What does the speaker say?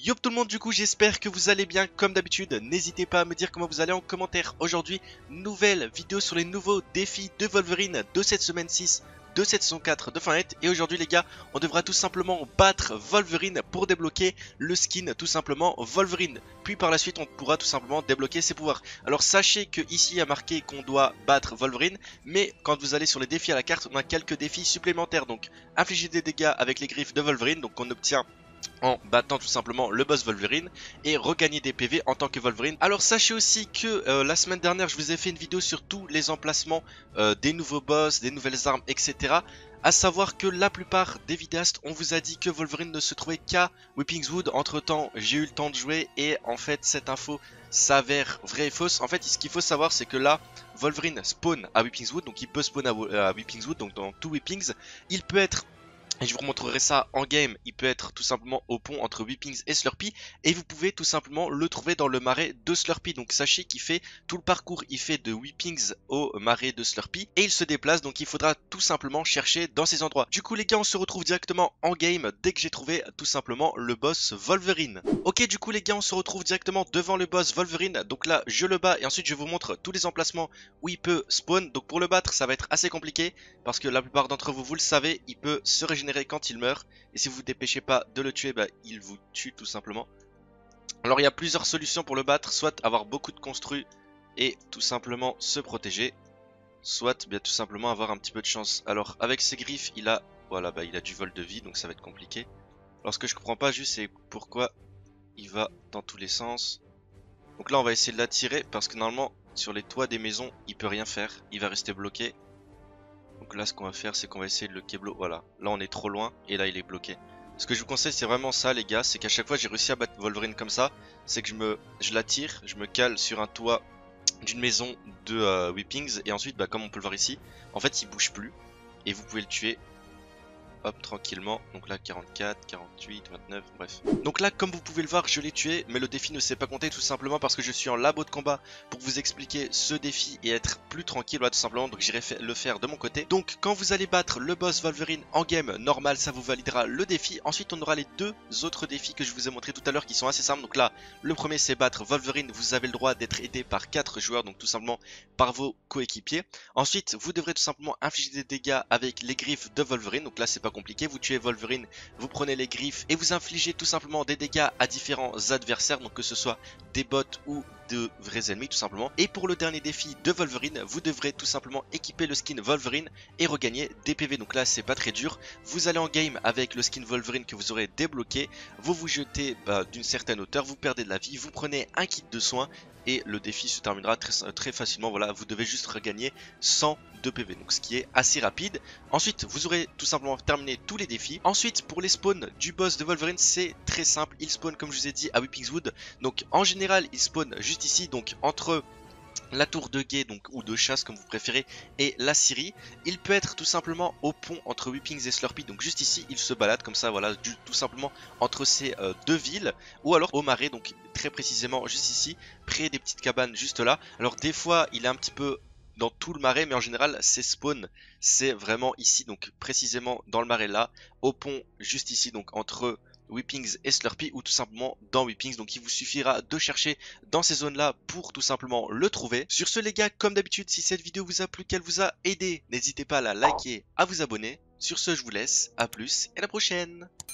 Yo tout le monde, du coup j'espère que vous allez bien comme d'habitude. N'hésitez pas à me dire comment vous allez en commentaire. Aujourd'hui, nouvelle vidéo sur les nouveaux défis de Wolverine de cette semaine 6 de cette saison 4 de Fortnite. Et aujourd'hui les gars, on devra tout simplement battre Wolverine pour débloquer le skin tout simplement Wolverine. Puis par la suite on pourra tout simplement débloquer ses pouvoirs. Alors sachez que ici il y a marqué qu'on doit battre Wolverine, mais quand vous allez sur les défis à la carte, on a quelques défis supplémentaires. Donc infliger des dégâts avec les griffes de Wolverine, donc on obtient en battant tout simplement le boss Wolverine et regagner des PV en tant que Wolverine. Alors sachez aussi que la semaine dernière je vous ai fait une vidéo sur tous les emplacements des nouveaux boss, des nouvelles armes, etc. À savoir que la plupart des vidéastes on vous a dit que Wolverine ne se trouvait qu'à Whippingswood. Entre temps j'ai eu le temps de jouer et en fait cette info s'avère vraie et fausse. En fait ce qu'il faut savoir c'est que là Wolverine spawn à Whippingswood, donc il peut spawn à Whippingswood, donc dans tout Whippings. Il peut être, et je vous remontrerai ça en game, il peut être tout simplement au pont entre Whippings et Slurpee. Et vous pouvez tout simplement le trouver dans le marais de Slurpee. Donc sachez qu'il fait tout le parcours, il fait de Whippings au marais de Slurpee. Et il se déplace, donc il faudra tout simplement chercher dans ces endroits. Du coup les gars, on se retrouve directement en game dès que j'ai trouvé tout simplement le boss Wolverine. Ok, du coup les gars, on se retrouve directement devant le boss Wolverine. Donc là je le bats et ensuite je vous montre tous les emplacements où il peut spawn. Donc pour le battre ça va être assez compliqué, parce que la plupart d'entre vous, vous le savez, il peut se régénérer quand il meurt, et si vous vous dépêchez pas de le tuer, bah, il vous tue tout simplement. Alors il y a plusieurs solutions pour le battre, soit avoir beaucoup de construits et tout simplement se protéger, soit bien tout simplement avoir un petit peu de chance. Alors avec ses griffes il a, voilà, bah, il a du vol de vie, donc ça va être compliqué. Alors ce que je comprends pas juste c'est pourquoi il va dans tous les sens. Donc là on va essayer de l'attirer, parce que normalement sur les toits des maisons il peut rien faire, il va rester bloqué. Donc là ce qu'on va faire c'est qu'on va essayer de le keblo. Voilà, là on est trop loin et là il est bloqué. Ce que je vous conseille c'est vraiment ça les gars, c'est qu'à chaque fois j'ai réussi à battre Wolverine comme ça, c'est que je l'attire, je me cale sur un toit d'une maison de Whippings, et ensuite bah, comme on peut le voir ici, en fait il bouge plus et vous pouvez le tuer. Hop, tranquillement. Donc là 44, 48, 29, bref. Donc là comme vous pouvez le voir je l'ai tué, mais le défi ne s'est pas compté tout simplement parce que je suis en labo de combat pour vous expliquer ce défi et être plus tranquille, voilà, tout simplement. Donc j'irai le faire de mon côté. Donc quand vous allez battre le boss Wolverine en game normal, ça vous validera le défi. Ensuite on aura les deux autres défis que je vous ai montré tout à l'heure qui sont assez simples. Donc là le premier c'est battre Wolverine, vous avez le droit d'être aidé par 4 joueurs, donc tout simplement par vos coéquipiers. Ensuite vous devrez tout simplement infliger des dégâts avec les griffes de Wolverine. Donc là c'est pas compliqué, vous tuez Wolverine, vous prenez les griffes et vous infligez tout simplement des dégâts à différents adversaires, donc que ce soit des bots ou de vrais ennemis tout simplement. Et pour le dernier défi de Wolverine, vous devrez tout simplement équiper le skin Wolverine et regagner des PV. Donc là c'est pas très dur, vous allez en game avec le skin Wolverine que vous aurez débloqué, vous vous jetez d'une certaine hauteur, vous perdez de la vie, vous prenez un kit de soins et le défi se terminera très facilement. Voilà, vous devez juste regagner 100 de PV, donc ce qui est assez rapide. Ensuite vous aurez tout simplement terminé tous les défis. Ensuite pour les spawns du boss de Wolverine c'est très simple, il spawn comme je vous ai dit à Whippingswood. Donc en général il spawn juste ici, donc entre la tour de guet, donc ou de chasse comme vous préférez, et la scierie. Il peut être tout simplement au pont entre Whippings et Slurpee, donc juste ici il se balade comme ça, voilà, tout simplement entre ces deux villes, ou alors au marais, donc très précisément juste ici, près des petites cabanes juste là. Alors des fois il est un petit peu dans tout le marais, mais en général ses spawns c'est vraiment ici, donc précisément dans le marais là, au pont juste ici, donc entre Whippings et Slurpee, ou tout simplement dans Whippings. Donc il vous suffira de chercher dans ces zones là pour tout simplement le trouver. Sur ce les gars, comme d'habitude, si cette vidéo vous a plu, qu'elle vous a aidé, n'hésitez pas à la liker, à vous abonner. Sur ce je vous laisse, à plus et à la prochaine.